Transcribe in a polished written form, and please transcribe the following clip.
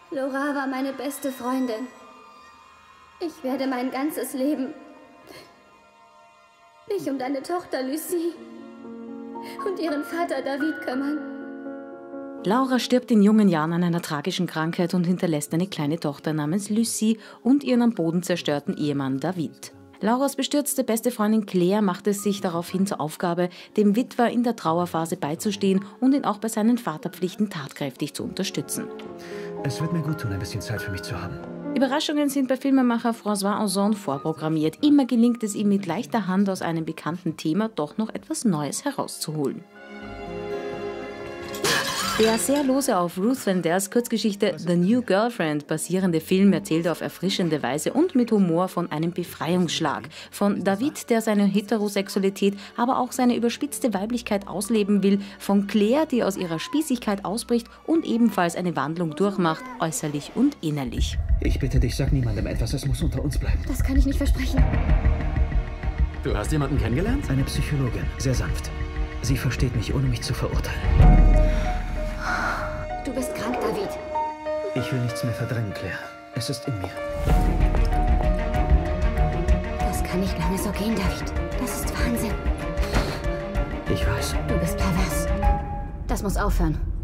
Laura war meine beste Freundin. Ich werde mein ganzes Leben mich um deine Tochter Lucie und ihren Vater David kümmern. Laura stirbt in jungen Jahren an einer tragischen Krankheit und hinterlässt eine kleine Tochter namens Lucie und ihren am Boden zerstörten Ehemann David. Lauras bestürzte beste Freundin Claire macht es sich daraufhin zur Aufgabe, dem Witwer in der Trauerphase beizustehen und ihn auch bei seinen Vaterpflichten tatkräftig zu unterstützen. Es wird mir gut tun, ein bisschen Zeit für mich zu haben. Überraschungen sind bei Filmemacher François Ozon vorprogrammiert. Immer gelingt es ihm mit leichter Hand aus einem bekannten Thema doch noch etwas Neues herauszuholen. Der sehr lose auf Ruth Vandells Kurzgeschichte The New Girlfriend basierende Film erzählt auf erfrischende Weise und mit Humor von einem Befreiungsschlag. Von David, der seine Heterosexualität, aber auch seine überspitzte Weiblichkeit ausleben will, von Claire, die aus ihrer Spießigkeit ausbricht und ebenfalls eine Wandlung durchmacht, äußerlich und innerlich. Ich bitte dich, sag niemandem etwas, es muss unter uns bleiben. Das kann ich nicht versprechen. Du hast jemanden kennengelernt? Eine Psychologin, sehr sanft. Sie versteht mich, ohne mich zu verurteilen. Du bist krank, David. Ich will nichts mehr verdrängen, Claire. Es ist in mir. Das kann nicht lange so gehen, David. Das ist Wahnsinn. Ich weiß. Du bist pervers. Das muss aufhören.